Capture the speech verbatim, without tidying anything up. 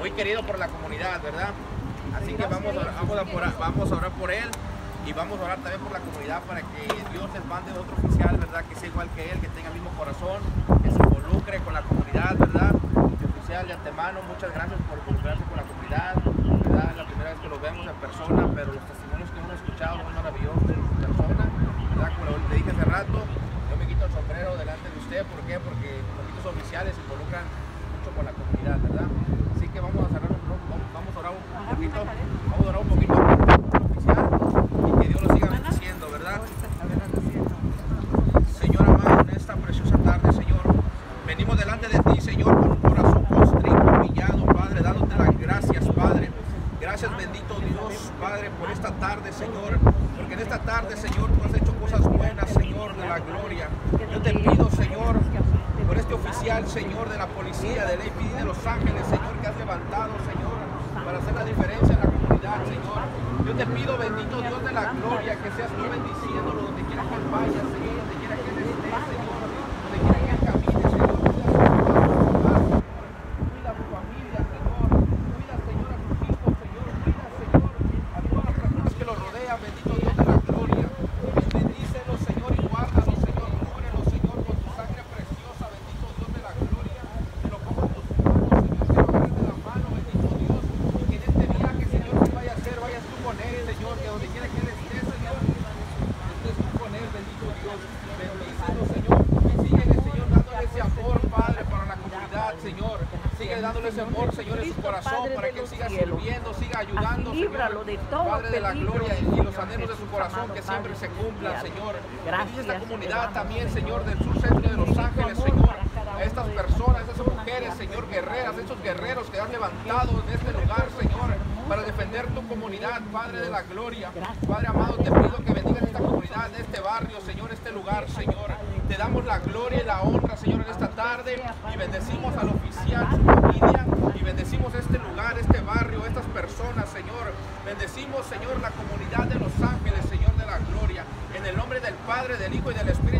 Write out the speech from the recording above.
muy querido por la comunidad, ¿verdad? Así que vamos a, vamos, a orar, vamos a orar por él y vamos a orar también por la comunidad para que Dios les mande otro oficial, ¿verdad? Que sea igual que él, que tenga el mismo corazón, que se involucre con la comunidad, ¿verdad? Que oficial, de antemano, muchas gracias por involucrarse con la comunidad, ¿verdad? Es la primera vez que los vemos en persona, pero los testimonios que hemos escuchado son maravillosos en persona, ¿verdad? Como le dije hace rato, yo me quito el sombrero delante de usted, ¿por qué? Porque los oficiales se involucran mucho con la comunidad, ¿verdad? Así que vamos a cerrar un, vamos a orar un poquito, vamos a orar un poquito por el oficial y que Dios lo siga bendiciendo, ¿verdad? Señor amado, en esta preciosa tarde, Señor, venimos delante de ti, Señor, con un corazón constrito, humillado, Padre, dándote las gracias, Padre. Gracias, bendito Dios, Padre, por esta tarde, Señor, porque en esta tarde, Señor, tú has hecho cosas buenas, Señor, de la gloria. Yo te pido, Señor, por este oficial, Señor, de la policía, del A P D de Los Ángeles, Señor, que has levantado, Señor, para hacer la diferencia en la comunidad, Señor. Yo te pido, bendito Dios de la gloria, que seas tú bendiciéndolo donde quiera que él vaya, Señor, donde quiera que él esté, Señor, donde quiera que él camine, Señor. Cuida a su familia, Señor. Cuida, Señor, a sus hijos, Señor. Cuida, Señor, a todas las personas que lo rodean, bendito Dios de la gloria. Bendícelos, Señor, y guárdalos, Señor. Cúbrelos, Señor, con tu sangre preciosa, bendito Dios de la gloria. Te lo pongo en tus manos, Señor, que lo agarres de la mano, bendito Dios. Y que en este viaje, Señor, que vaya a hacer, vayas tú con él, Señor, que donde quiera que él esté, Señor, estés tú con él, bendito Dios. Bendícelo, Señor. Síguele, Señor, dándole ese amor, Padre, para la comunidad, Señor. Sigue dándole ese amor, Señor, en su corazón, para que él siga sirviendo, siga ayudando, Señor, Padre de la gloria, y los anhelos de su corazón que siempre se cumplan, Señor. Bendice esta comunidad también, Señor, del sur centro de Los Ángeles, Señor. A estas personas, a esas mujeres, Señor, guerreras, a esos guerreros que has levantado en este lugar, Señor, para defender tu comunidad, Padre de la gloria. Padre amado, te pido que bendigas esta comunidad, este barrio, Señor, este lugar, Señor. Te damos la gloria y la honra, Señor, en esta tarde, y bendecimos al oficial, su familia, y bendecimos este lugar, este barrio, estas personas, Señor. Bendecimos, Señor, la comunidad de Los Ángeles, Señor de la gloria, en el nombre del Padre, del Hijo y del Espíritu